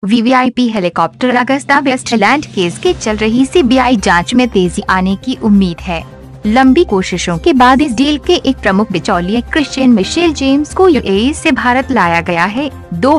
VVIP helicopter Agusta Westland case के चल रही सीबीआई जांच में तेजी आने की उम्मीद है। लंबी कोशिशों के बाद इस डील के एक प्रमुख बिचौलिए क्रिश्चियन मिशेल जेम्स को यूएई से भारत लाया गया है।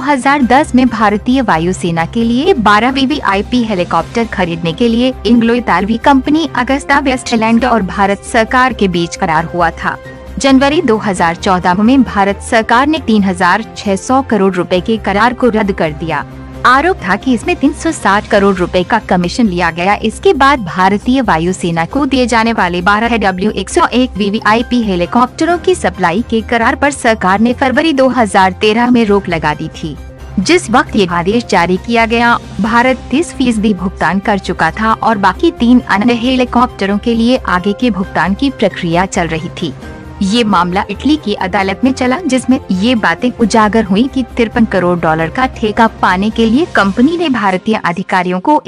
2010 में भारतीय वायुसेना के लिए 12 वीवीआईपी हेलीकॉप्टर खरीदने के लिए एंग्लो-इतालवी कंपनी अगस्ता वेस्टलैंड और भारत सरकार के बीच करार हुआ था। जनवरी 2014 में भारत सरकार ने 3,600 करोड़ रुपए के करार को रद्द कर दिया। आरोप था कि इसमें 360 करोड़ रुपए का कमीशन लिया गया। इसके बाद भारतीय वायुसेना को दिए जाने वाले 12 W101 वीवीआईपी हेलीकॉप्टरों की सप्लाई के करार पर सरकार ने फरवरी 2013 में रोक लगा दी थी। जिस वक्त ये आदेश जारी किया गया, भारत 30% भुगतान कर चुका था और बाकी 3 अन्य हेलीकॉप्टरों के लिए आगे के भुगतान की प्रक्रिया चल रही थी। ये मामला इटली की अदालत में चला, जिसमें ये बातें उजागर हुई कि 53 करोड़ डॉलर का ठेका पाने के लिए कंपनी ने भारतीय अधिकारियों को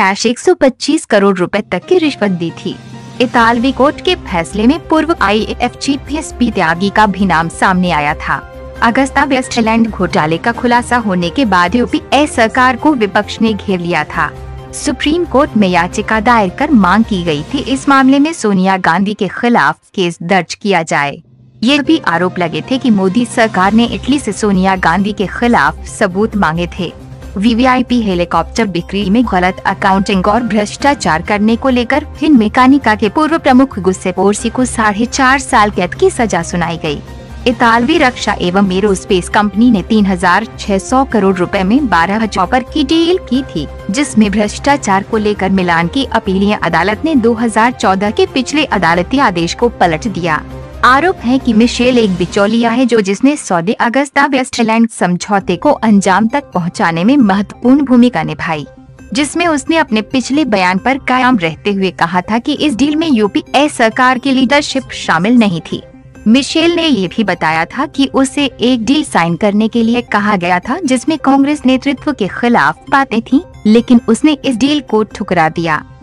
100-125 करोड़ रुपए तक की रिश्वत दी थी। इतालवी कोर्ट के फैसले में पूर्व आईएएफ चीफ एसपी त्यागी का भी नाम सामने आया था। अगस्ता वेस्टलैंड घोटाले का खुलासा होने के बाद यूपीए सरकार को विपक्ष ने घेर लिया था। सुप्रीम कोर्ट में याचिका दायर कर मांग की गई थी इस मामले में सोनिया गांधी के खिलाफ केस दर्ज किया जाए। ये भी आरोप लगे थे कि मोदी सरकार ने इटली से सोनिया गांधी के खिलाफ सबूत मांगे थे। वीवीआईपी हेलीकॉप्टर बिक्री में गलत अकाउंटिंग और भ्रष्टाचार करने को लेकर फिनमेकानिका के पूर्व प्रमुख गुस्सेपोर्सी को 4.5 साल कैद की सजा सुनाई गई। इतालवी रक्षा एवं एरोस्पेस कंपनी ने 3,600 करोड़ रुपए में 12 चॉपर की डील की थी, जिसमें भ्रष्टाचार को लेकर मिलान की अपीलीय अदालत ने 2014 के पिछले अदालती आदेश को पलट दिया। आरोप है कि मिशेल एक बिचौलिया है जिसने सौदे अगस्ता वेस्टलैंड समझौते को अंजाम तक पहुंचाने में महत्वपूर्ण भूमिका निभाई, जिसमें उसने अपने पिछले बयान पर कायम रहते हुए कहा था कि इस डील में यूपीए सरकार की लीडरशिप शामिल नहीं थी। मिशेल ने ये भी बताया था कि उसे एक डील साइन करने के लिए कहा गया था जिसमें कांग्रेस नेतृत्व के खिलाफ बातें थीं, लेकिन उसने इस डील को ठुकरा दिया।